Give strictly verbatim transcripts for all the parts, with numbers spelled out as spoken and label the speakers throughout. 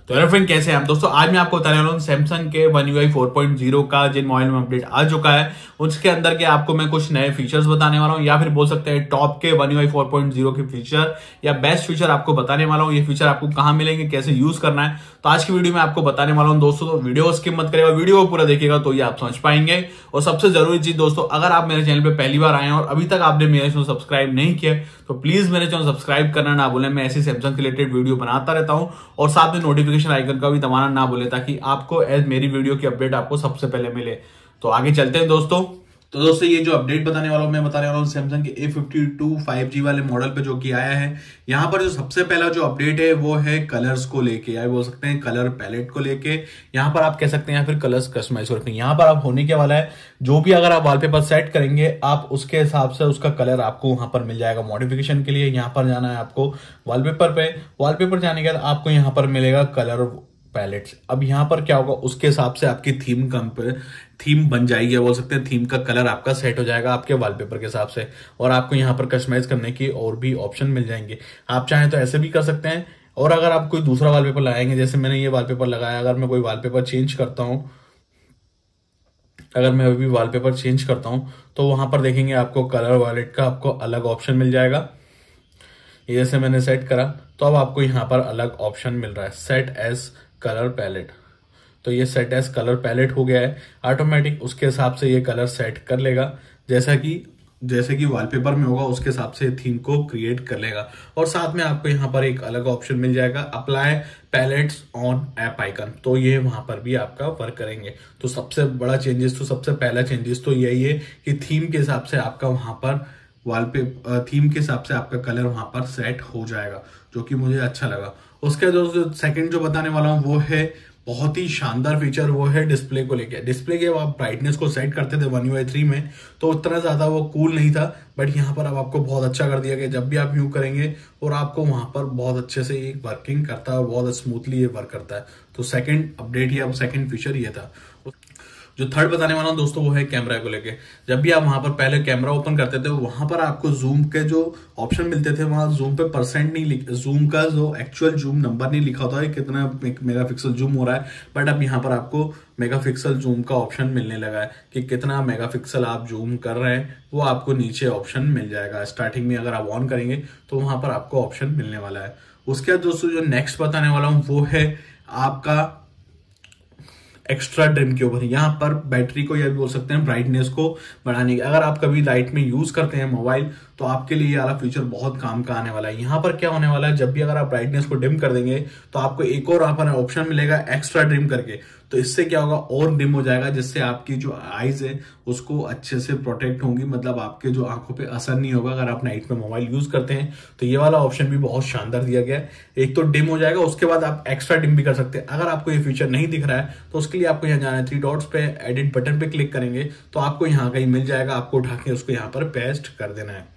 Speaker 1: तो hello friend, कैसे हैं आप दोस्तों। आज मैं आपको बताने वाला हूँ सैमसंग के one U I four point zero का जिन मोबाइल में अपडेट आ चुका है उसके अंदर के आपको मैं कुछ नए फीचर्स बताने वाला हूँ, या फिर बोल सकते हैं टॉप के one U I four point zero के फीचर या बेस्ट फीचर आपको बताने वाला हूँ। ये फीचर आपको कहाँ मिलेंगे, कैसे यूज करना है, तो आज की वीडियो में आपको बताने वाला हूँ दोस्तों। तो वीडियो स्किप मत करेगा, वीडियो को पूरा देखिएगा तो ये आप समझ पाएंगे। और सबसे जरूरी चीज दोस्तों, अगर आप मेरे चैनल पे पहली बार आए हैं और अभी तक आपने मेरे चैनल सब्सक्राइब नहीं किया तो प्लीज मेरे चैनल सब्सक्राइब करना ना भूलें। मैं ऐसी सैमसंग के रिलेटेड वीडियो बनाता रहता हूं और साथ में नोटिफिकेशन आइकन का भी दबाना ना भूलें ताकि आपको एज मेरी वीडियो की अपडेट आपको सबसे पहले मिले। तो आगे चलते हैं दोस्तों। तो दोस्तों ये जो अपडेट बताने वाला हूं मैं बताने वाला हूं सैमसंग के A fifty two five G वाले मॉडल पे जो कि आया है। यहाँ पर जो सबसे पहला जो अपडेट है वो है कलर्स को लेके, या बोल सकते हैं कलर पैलेट को लेके। यहाँ पर आप कह सकते हैं या फिर कलर्स कस्टमाइज करते हैं। यहाँ पर आप होने के वाला है जो भी अगर आप वॉलपेपर सेट करेंगे आप उसके हिसाब से उसका कलर आपको वहां पर मिल जाएगा। मॉडिफिकेशन के लिए यहाँ पर जाना है आपको वॉलपेपर पे। वॉलपेपर जाने के बाद आपको यहाँ पर मिलेगा कलर पैलेट्स। अब यहाँ पर क्या होगा, उसके हिसाब से आपकी थीम थीम बन जाएगी, बोल सकते हैं थीम का कलर आपका सेट हो जाएगा आपके वॉलपेपर के हिसाब से। और आपको यहाँ पर कस्टमाइज करने की और भी ऑप्शन मिल जाएंगे। आप चाहें तो ऐसे भी कर सकते हैं, और अगर आप कोई दूसरा वॉलपेपर लगाएंगे, जैसे मैंने ये वॉलपेपर लगाया, अगर मैं कोई वॉलपेपर चेंज करता हूं अगर मैं अभी वॉलपेपर चेंज करता हूं तो वहां पर देखेंगे आपको कलर वॉलेट का आपको अलग ऑप्शन मिल जाएगा। ये जैसे मैंने सेट करा तो अब आपको यहाँ पर अलग ऑप्शन मिल रहा है, सेट एज कलर पैलेट। तो ये सेट एज कलर पैलेट हो गया है ऑटोमेटिक। उसके हिसाब से ये कलर सेट कर लेगा, जैसा कि जैसे कि वॉलपेपर में होगा उसके हिसाब से थीम को क्रिएट कर लेगा। और साथ में आपको यहाँ पर एक अलग ऑप्शन मिल जाएगा, apply palettes on app icon. तो ये वहां पर भी आपका वर्क करेंगे। तो सबसे बड़ा चेंजेस तो सबसे पहला चेंजेस तो यही है कि थीम के हिसाब से आपका वहां पर वॉलपेपर थीम के हिसाब से आपका कलर वहां पर सेट हो जाएगा, जो कि मुझे अच्छा लगा। उसके जो सेकंड जो बताने वाला हूँ वो है बहुत ही शानदार फीचर, वो है डिस्प्ले को लेके। डिस्प्ले के आप ब्राइटनेस को सेट करते थे वन यू आई थ्री में तो उतना ज्यादा वो कूल नहीं था, बट यहाँ पर अब आपको बहुत अच्छा कर दिया गया। जब भी आप यूज करेंगे और आपको वहां पर बहुत अच्छे से ये वर्किंग करता है और बहुत स्मूथली ये वर्क करता है। तो सेकंड अपडेट या सेकंड फीचर ये था। जो थर्ड बताने वाला हूं दोस्तों वो है कैमरा को लेके। जब भी आप वहां पर पहले कैमरा ओपन करते थे वहां पर आपको जूम के जो ऑप्शन मिलते थे वहां जूम पे परसेंट नहीं लिख जूम का जो एक्चुअल जूम नंबर नहीं लिखा होता है कितना मेगापिक्सल जूम हो रहा है, बट अब यहाँ पर आपको मेगापिक्सल जूम का ऑप्शन मिलने लगा है कि कितना मेगापिक्सल आप जूम कर रहे हैं वो आपको नीचे ऑप्शन मिल जाएगा। स्टार्टिंग में अगर आप ऑन करेंगे तो वहां पर आपको ऑप्शन मिलने वाला है। उसके बाद दोस्तों जो नेक्स्ट बताने वाला हूं वो है आपका एक्स्ट्रा डिम के ऊपर। यहाँ पर बैटरी को या भी बोल सकते हैं ब्राइटनेस को बढ़ाने की। अगर आप कभी लाइट में यूज करते हैं मोबाइल तो आपके लिए ये वाला फीचर बहुत काम का आने वाला है। यहाँ पर क्या होने वाला है, जब भी अगर आप ब्राइटनेस को डिम कर देंगे तो आपको एक और यहाँ ऑप्शन मिलेगा एक्स्ट्रा डिम करके। तो इससे क्या होगा, और डिम हो जाएगा, जिससे आपकी जो आईज है उसको अच्छे से प्रोटेक्ट होंगी, मतलब आपके जो आंखों पे असर नहीं होगा अगर आप नाइट में मोबाइल यूज करते हैं। तो ये वाला ऑप्शन भी बहुत शानदार दिया गया है। एक तो डिम हो जाएगा, उसके बाद आप एक्स्ट्रा डिम भी कर सकते हैं। अगर आपको ये फीचर नहीं दिख रहा है तो उसके लिए आपको यहाँ जाना है, थ्री डॉट्स पे एडिट बटन पे क्लिक करेंगे तो आपको यहाँ कहीं मिल जाएगा, आपको उठा के उसको यहाँ पर पेस्ट कर देना है।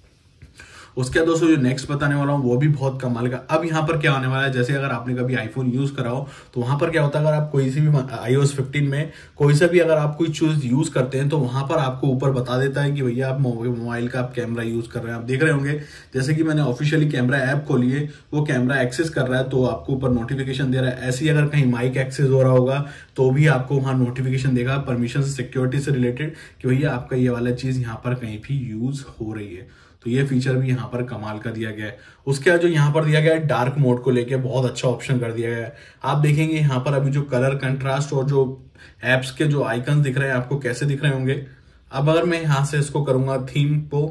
Speaker 1: उसके बाद दोस्तों जो नेक्स्ट बताने वाला हूँ वो भी बहुत कमाल का। अब यहाँ पर क्या होने वाला है, जैसे अगर आपने कभी आईफोन यूज करा हो तो वहां पर क्या होता है, अगर आप कोई सी भी आईओएस फिफ्टीन में कोई सा भी अगर आप कोई चीज यूज करते हैं तो वहां पर आपको ऊपर बता देता है कि भैया आप मोबाइल का आप कैमरा यूज कर रहे हैं। आप देख रहे होंगे जैसे कि मैंने ऑफिशियली कैमरा ऐप खोली है, वो कैमरा एक्सेस कर रहा है तो आपको ऊपर नोटिफिकेशन दे रहा है। ऐसे ही अगर कहीं माइक एक्सेस हो रहा होगा तो भी आपको वहां नोटिफिकेशन देगा परमिशन से, सिक्योरिटी से रिलेटेड, कि भैया आपका ये वाला चीज यहाँ पर कहीं भी यूज हो रही है। तो ये फीचर भी यहाँ पर कमाल का दिया गया है। उसके बाद जो यहाँ पर दिया गया है डार्क मोड को लेके बहुत अच्छा ऑप्शन कर दिया गया है। आप देखेंगे यहाँ पर अभी जो कलर कंट्रास्ट और जो एप्स के जो आइकन दिख रहे हैं आपको कैसे दिख रहे होंगे। अब अगर मैं यहाँ से इसको करूंगा थीम को,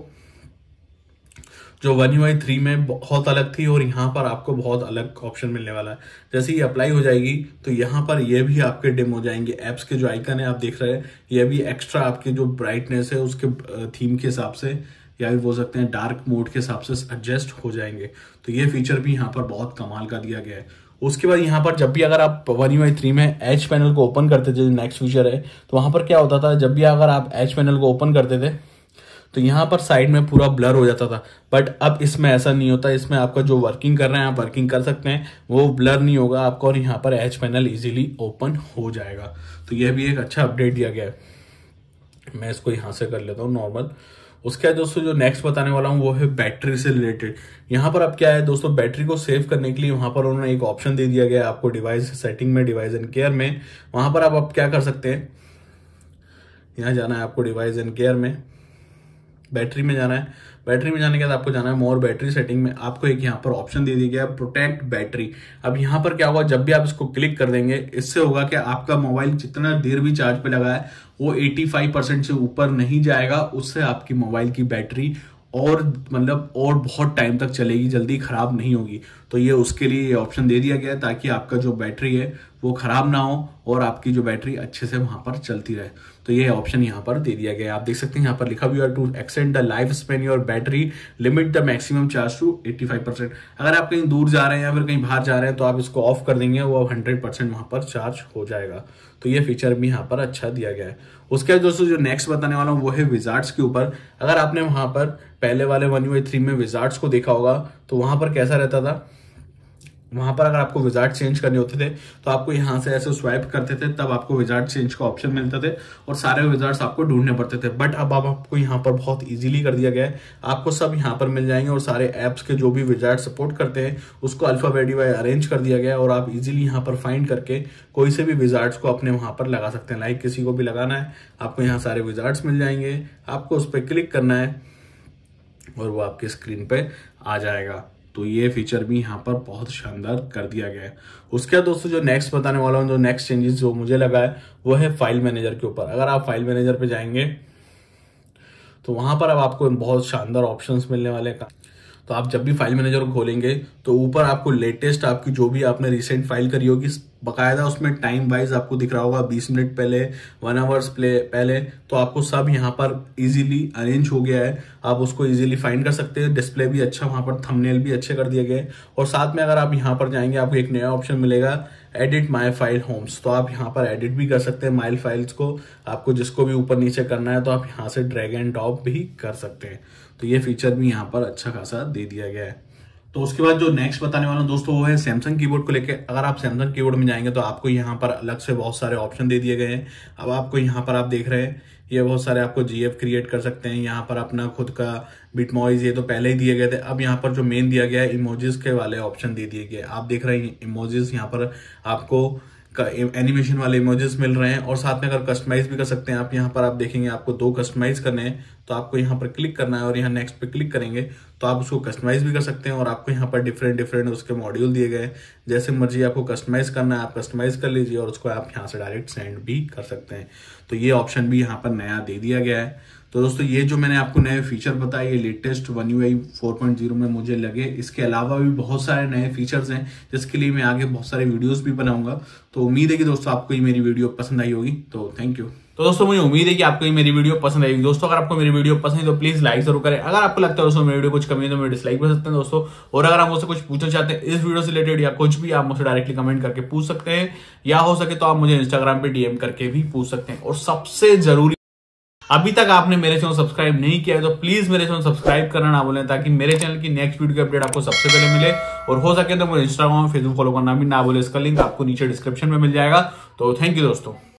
Speaker 1: जो वन यू आई थ्री में बहुत अलग थी और यहाँ पर आपको बहुत अलग ऑप्शन मिलने वाला है। जैसे ही अप्लाई हो जाएगी तो यहाँ पर ये भी आपके डिम हो जाएंगे। एप्स के जो आइकन है आप देख रहे हैं ये भी एक्स्ट्रा आपकी जो ब्राइटनेस है उसके थीम के हिसाब से या भी बोल सकते हैं डार्क मोड के हिसाब से एडजस्ट हो जाएंगे। तो ये फीचर भी यहाँ पर बहुत कमाल का दिया गया है। उसके बाद यहाँ पर जब भी अगर आप वन यू आई थ्री में एच पैनल को ओपन करते थे, नेक्स्ट फीचर है, तो वहां पर क्या होता था, जब भी अगर आप एच पैनल को ओपन करते थे तो यहाँ पर साइड में पूरा ब्लर हो जाता था, बट अब इसमें ऐसा नहीं होता। इसमें आपका जो वर्किंग कर रहे हैं आप वर्किंग कर सकते हैं, वो ब्लर नहीं होगा आपका और यहाँ पर एच पैनल इजीली ओपन हो जाएगा। तो यह भी एक अच्छा अपडेट दिया गया है। मैं इसको यहाँ से कर लेता हूँ नॉर्मल। उसके बाद दोस्तों जो नेक्स्ट बताने वाला हूँ वो है बैटरी से रिलेटेड। यहाँ पर अब क्या है दोस्तों, बैटरी को सेव करने के लिए वहां पर उन्होंने एक ऑप्शन दे दिया गया है आपको डिवाइस सेटिंग में, डिवाइस एंड केयर में। वहां पर आप अब क्या कर सकते हैं, यहाँ जाना है आपको डिवाइस एंड केयर में, बैटरी में जाना है। बैटरी में जाने के बाद आपको जाना है मोर बैटरी सेटिंग में। आपको एक यहाँ पर ऑप्शन दे दिया गया है प्रोटेक्ट बैटरी। अब यहाँ पर क्या होगा, जब भी आप इसको क्लिक कर देंगे, इससे होगा कि आपका मोबाइल जितना देर भी चार्ज पे लगा है वो पचासी परसेंट से ऊपर नहीं जाएगा। उससे आपकी मोबाइल की बैटरी और मतलब और बहुत टाइम तक चलेगी, जल्दी खराब नहीं होगी। तो ये उसके लिए ये ऑप्शन दे दिया गया है ताकि आपका जो बैटरी है वो खराब ना हो और आपकी जो बैटरी अच्छे से वहां पर चलती रहे। तो ये ऑप्शन यहाँ पर दे दिया गया है। आप देख सकते हैं यहाँ पर लिखा हुआ है to extend the life span your battery limit the maximum charge to पचासी परसेंट। अगर आप कहीं दूर जा रहे हैं या फिर कहीं बाहर जा रहे हैं तो आप इसको ऑफ कर देंगे, वो हंड्रेड परसेंट वहां पर चार्ज हो जाएगा। तो ये फीचर भी यहाँ पर अच्छा दिया गया है। उसके बाद दोस्तों जो नेक्स्ट बताने वाला हूँ वो है विजार्ड्स के ऊपर। अगर आपने वहां पर पहले वाले वन यू आई थ्री में विजार्ड्स को देखा होगा तो वहां पर कैसा रहता था, वहां पर अगर आपको विजार्ड चेंज करने होते थे तो आपको यहां से ऐसे स्वाइप करते थे, तब आपको विजार्ड चेंज का ऑप्शन मिलते थे और सारे विजार्ड्स आपको ढूंढने पड़ते थे। बट अब आप आपको यहाँ पर बहुत इजीली कर दिया गया है, आपको सब यहाँ पर मिल जाएंगे और सारे एप्स के जो भी विजार्ड सपोर्ट करते हैं उसको अल्फाबेटी वाइज अरेंज कर दिया गया है और आप इजीली यहाँ पर फाइंड करके कोई से भी विजार्ड्स को अपने वहां पर लगा सकते हैं। लाइक किसी को भी लगाना है, आपको यहाँ सारे विजार्ड्स मिल जाएंगे, आपको उस पर क्लिक करना है और वो आपके स्क्रीन पे आ जाएगा। तो ये फीचर भी यहाँ पर बहुत शानदार कर दिया गया है। उसके बाद दोस्तों जो नेक्स्ट बताने वाला हूँ, जो नेक्स्ट चेंजेस जो मुझे लगा है वो है फाइल मैनेजर के ऊपर। अगर आप फाइल मैनेजर पे जाएंगे तो वहां पर अब आपको बहुत शानदार ऑप्शंस मिलने वाले हैं। तो आप जब भी फाइल मैनेजर को खोलेंगे तो ऊपर आपको लेटेस्ट आपकी जो भी आपने रिसेंट फाइल करी होगी बकायदा उसमें टाइम वाइज आपको दिख रहा होगा, बीस मिनट पहले, वन आवर्स पहले। तो आपको सब यहाँ पर इजीली अरेंज हो गया है, आप उसको इजीली फाइंड कर सकते हैं। डिस्प्ले भी अच्छा, वहां पर थंबनेल भी अच्छे कर दिए गए और साथ में अगर आप यहाँ पर जाएंगे आपको एक नया ऑप्शन मिलेगा एडिट माई फाइल होम्स। तो आप यहाँ पर एडिट भी कर सकते हैं माई फाइल्स को, आपको जिसको भी ऊपर नीचे करना है तो आप यहाँ से ड्रैग एंड ड्रॉप भी कर सकते हैं। तो ये फीचर भी यहाँ पर अच्छा खासा दे दिया गया है। तो उसके बाद जो नेक्स्ट बताने वाला हूं दोस्तों वो है सैमसंग कीबोर्ड को लेके। अगर आप सैमसंग कीबोर्ड में जाएंगे तो आपको यहाँ पर अलग से बहुत सारे ऑप्शन दे दिए गए हैं। अब आपको यहाँ पर आप देख रहे हैं ये बहुत सारे आपको जीएफ क्रिएट कर सकते हैं, यहाँ पर अपना खुद का बिटमॉइज, ये तो पहले ही दिए गए थे। अब यहाँ पर जो मेन दिया गया है इमोजीज के वाले ऑप्शन दे दिए गए। आप देख रहे हैं इमोजीज यहाँ पर आपको एनिमेशन वाले इमोजेस मिल रहे हैं और साथ में अगर कस्टमाइज भी कर सकते हैं आप। यहाँ पर आप देखेंगे आपको दो कस्टमाइज करने हैं तो आपको यहाँ पर क्लिक करना है और यहाँ नेक्स्ट पे क्लिक करेंगे तो आप उसको कस्टमाइज भी कर सकते हैं और आपको यहाँ पर डिफरेंट डिफरेंट उसके मॉड्यूल दिए गए, जैसे मर्जी आपको कस्टमाइज करना है आप कस्टमाइज कर लीजिए और उसको आप यहाँ से डायरेक्ट सेंड भी कर सकते हैं। तो ये ऑप्शन भी यहाँ पर नया दे दिया गया है। तो दोस्तों ये जो मैंने आपको नए फीचर बताए ये latest one U I four point zero में मुझे लगे। इसके अलावा भी बहुत सारे नए फीचर्स हैं जिसके लिए मैं आगे बहुत सारे वीडियोस भी बनाऊंगा। तो उम्मीद है कि दोस्तों आपको ये मेरी वीडियो पसंद आई होगी। तो थैंक यू। तो दोस्तों मुझे उम्मीद है कि आपको ये मेरी वीडियो पसंद आएगी। दोस्तों अगर आपको मेरी वीडियो पसंद है तो प्लीज लाइक जरूर करें। अगर आपको लगता है दोस्तों मेरी वीडियो कुछ कमी है तो मेरे डिसलाइक कर सकते हैं दोस्तों। और अगर आप मुझसे कुछ पूछना चाहते हैं इस वीडियो से रिलेटेड या कुछ भी, आप मुझसे डायरेक्टली कमेंट करके पूछ सकते हैं या हो सके तो आप मुझे इंस्टाग्राम पे डीएम करके भी पूछ सकते हैं। और सबसे जरूरी, अभी तक आपने मेरे चैनल सब्सक्राइब नहीं किया है तो प्लीज मेरे चैनल सब्सक्राइब करना ना भूलें ताकि मेरे चैनल की नेक्स्ट वीडियो की अपडेट आपको सबसे पहले मिले। और हो सके तो मुझे इंस्टाग्राम फेसबुक फॉलो करना भी ना भूलें, इसका लिंक आपको नीचे डिस्क्रिप्शन में मिल जाएगा। तो थैंक यू दोस्तों।